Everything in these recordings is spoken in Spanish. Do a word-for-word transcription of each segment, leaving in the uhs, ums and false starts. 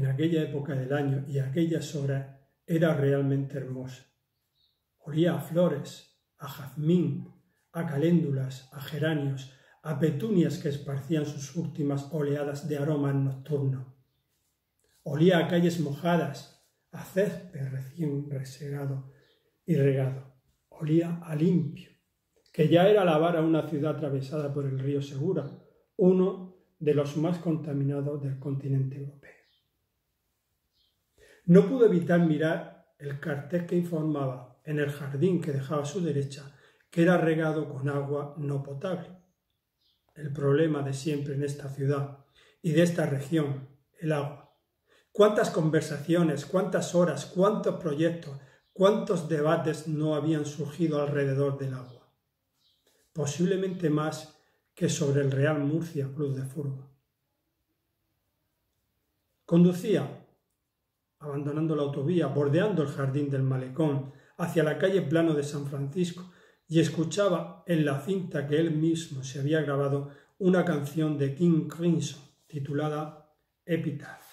en aquella época del año y a aquellas horas era realmente hermosa. Olía a flores, a jazmín, a caléndulas, a geranios, a petunias que esparcían sus últimas oleadas de aromas nocturnos. Olía a calles mojadas, a césped recién resegado y regado. Olía a limpio, que ya era lavar a una ciudad atravesada por el río Segura, uno de los más contaminados del continente europeo. No pudo evitar mirar el cartel que informaba en el jardín que dejaba a su derecha que era regado con agua no potable. El problema de siempre en esta ciudad y de esta región, el agua. Cuántas conversaciones, cuántas horas, cuántos proyectos, cuántos debates no habían surgido alrededor del agua. Posiblemente más que sobre el Real Murcia Club de Fútbol. Conducía, abandonando la autovía, bordeando el jardín del Malecón, hacia la calle Plano de San Francisco, y escuchaba en la cinta que él mismo se había grabado una canción de King Crimson titulada Epitaph.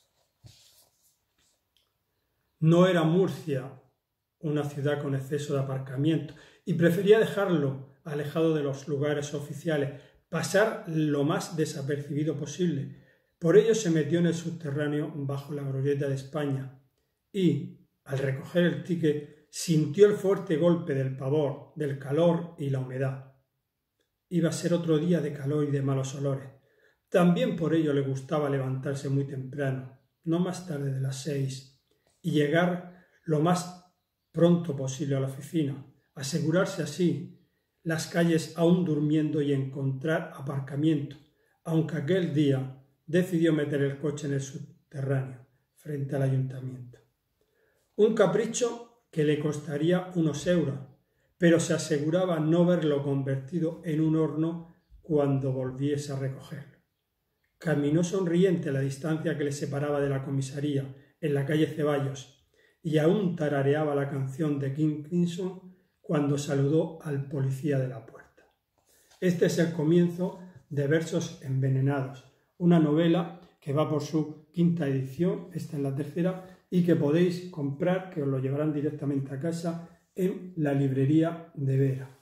No era Murcia una ciudad con exceso de aparcamiento y prefería dejarlo alejado de los lugares oficiales, pasar lo más desapercibido posible. Por ello se metió en el subterráneo bajo la glorieta de España y, al recoger el ticket, sintió el fuerte golpe del pavor, del calor y la humedad. Iba a ser otro día de calor y de malos olores. También por ello le gustaba levantarse muy temprano, no más tarde de las seis, y llegar lo más pronto posible a la oficina, asegurarse así las calles aún durmiendo y encontrar aparcamiento, aunque aquel día decidió meter el coche en el subterráneo, frente al ayuntamiento. Un capricho que le costaría unos euros, pero se aseguraba no verlo convertido en un horno cuando volviese a recogerlo. Caminó sonriente la distancia que le separaba de la comisaría, en la calle Ceballos, y aún tarareaba la canción de King Crimson cuando saludó al policía de la puerta. Este es el comienzo de Versos envenenados, una novela que va por su quinta edición, esta es la tercera, y que podéis comprar, que os lo llevarán directamente a casa en la librería de Vera.